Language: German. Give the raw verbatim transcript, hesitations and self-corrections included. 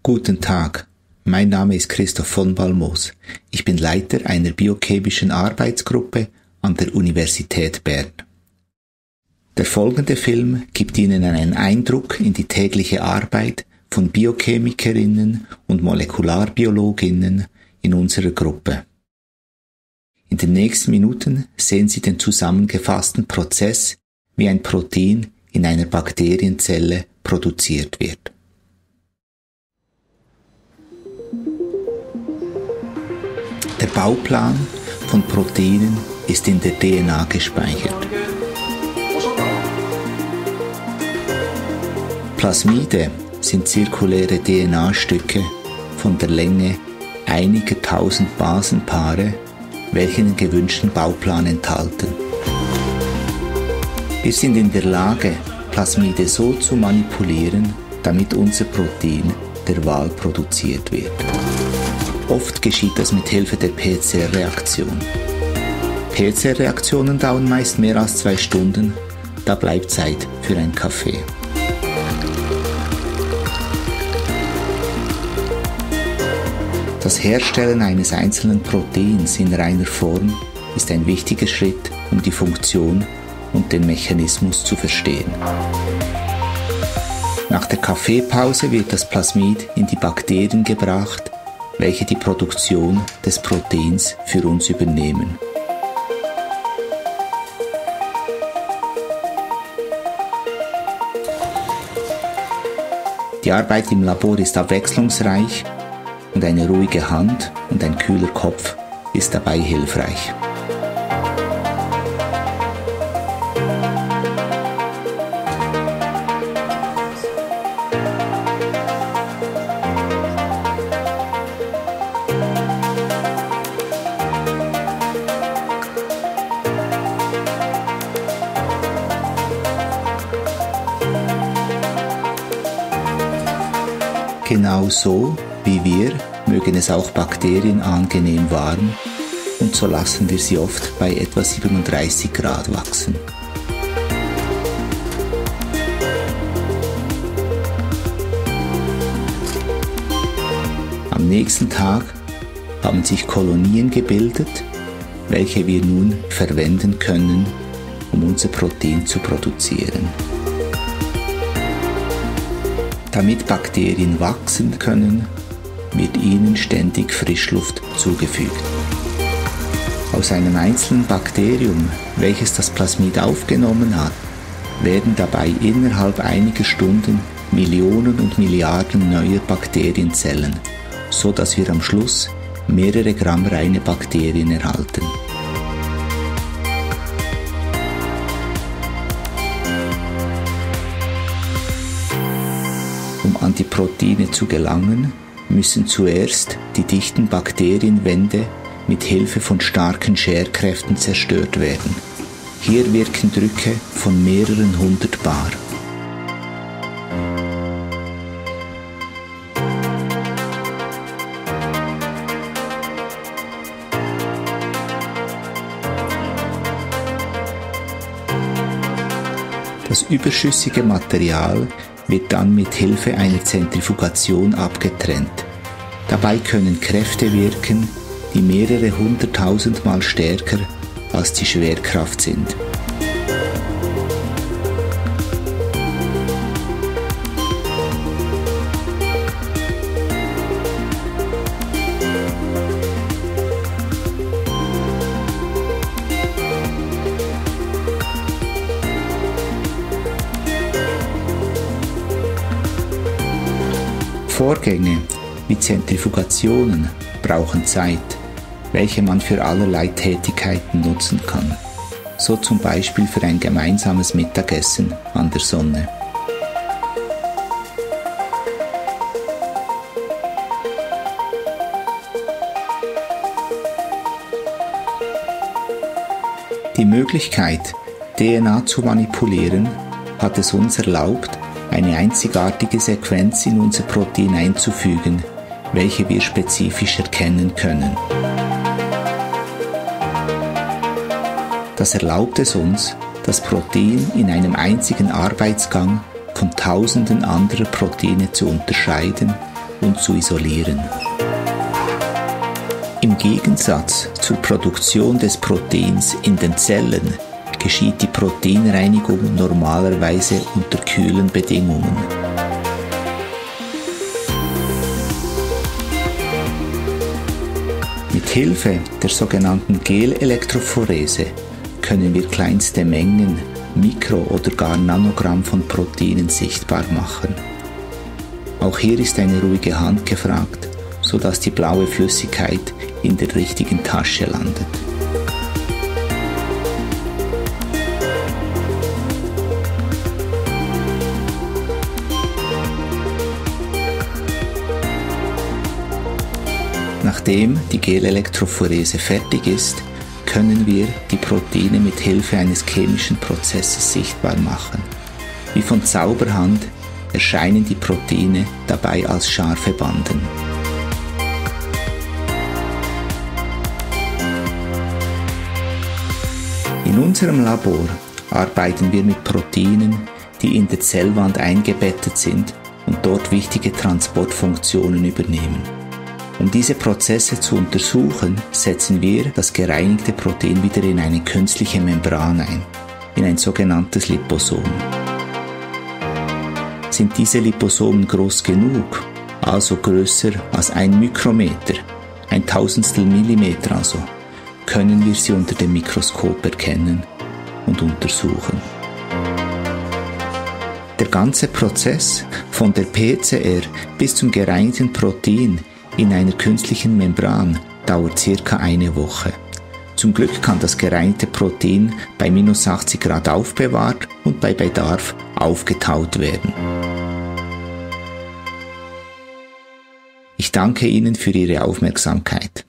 Guten Tag, mein Name ist Christoph von Balmos. Ich bin Leiter einer biochemischen Arbeitsgruppe an der Universität Bern. Der folgende Film gibt Ihnen einen Eindruck in die tägliche Arbeit von Biochemikerinnen und Molekularbiologinnen in unserer Gruppe. In den nächsten Minuten sehen Sie den zusammengefassten Prozess, wie ein Protein in einer Bakterienzelle produziert wird. Der Bauplan von Proteinen ist in der D N A gespeichert. Plasmide sind zirkuläre D N A-Stücke von der Länge einiger tausend Basenpaare, welche den gewünschten Bauplan enthalten. Wir sind in der Lage, Plasmide so zu manipulieren, damit unser Protein der Wahl produziert wird. Oft geschieht das mit Hilfe der P C R-Reaktion. P C R-Reaktionen dauern meist mehr als zwei Stunden, da bleibt Zeit für einen Kaffee. Das Herstellen eines einzelnen Proteins in reiner Form ist ein wichtiger Schritt, um die Funktion und den Mechanismus zu verstehen. Nach der Kaffeepause wird das Plasmid in die Bakterien gebracht, welche die Produktion des Proteins für uns übernehmen. Die Arbeit im Labor ist abwechslungsreich und eine ruhige Hand und ein kühler Kopf ist dabei hilfreich. Genau so wie wir mögen es auch Bakterien angenehm warm und so lassen wir sie oft bei etwa siebenunddreißig Grad wachsen. Am nächsten Tag haben sich Kolonien gebildet, welche wir nun verwenden können, um unser Protein zu produzieren. Damit Bakterien wachsen können, wird ihnen ständig Frischluft zugefügt. Aus einem einzelnen Bakterium, welches das Plasmid aufgenommen hat, werden dabei innerhalb einiger Stunden Millionen und Milliarden neuer Bakterienzellen, so dass wir am Schluss mehrere Gramm reine Bakterien erhalten. Um an die Proteine zu gelangen, müssen zuerst die dichten Bakterienwände mit Hilfe von starken Scherkräften zerstört werden. Hier wirken Drücke von mehreren hundert Bar. Das überschüssige Material wird dann mit Hilfe einer Zentrifugation abgetrennt. Dabei können Kräfte wirken, die mehrere hunderttausendmal stärker als die Schwerkraft sind. Vorgänge wie Zentrifugationen brauchen Zeit, welche man für allerlei Tätigkeiten nutzen kann, so zum Beispiel für ein gemeinsames Mittagessen an der Sonne. Die Möglichkeit, D N A zu manipulieren, hat es uns erlaubt, eine einzigartige Sequenz in unser Protein einzufügen, welche wir spezifisch erkennen können. Das erlaubt es uns, das Protein in einem einzigen Arbeitsgang von tausenden anderer Proteine zu unterscheiden, und zu isolieren. Im Gegensatz zur Produktion des Proteins in den Zellen geschieht die Proteinreinigung normalerweise unter kühlen Bedingungen. Mit Hilfe der sogenannten Gelelektrophorese können wir kleinste Mengen, Mikro- oder gar Nanogramm von Proteinen sichtbar machen. Auch hier ist eine ruhige Hand gefragt, sodass die blaue Flüssigkeit in der richtigen Tasche landet. Nachdem die Gelelektrophorese fertig ist, können wir die Proteine mit Hilfe eines chemischen Prozesses sichtbar machen. Wie von Zauberhand erscheinen die Proteine dabei als scharfe Banden. In unserem Labor arbeiten wir mit Proteinen, die in der Zellwand eingebettet sind und dort wichtige Transportfunktionen übernehmen. Um diese Prozesse zu untersuchen, setzen wir das gereinigte Protein wieder in eine künstliche Membran ein, in ein sogenanntes Liposom. Sind diese Liposomen groß genug, also größer als ein Mikrometer, ein Tausendstel Millimeter also, können wir sie unter dem Mikroskop erkennen und untersuchen. Der ganze Prozess von der P C R bis zum gereinigten Protein in einer künstlichen Membran dauert circa eine Woche. Zum Glück kann das gereinigte Protein bei minus achtzig Grad aufbewahrt und bei Bedarf aufgetaut werden. Ich danke Ihnen für Ihre Aufmerksamkeit.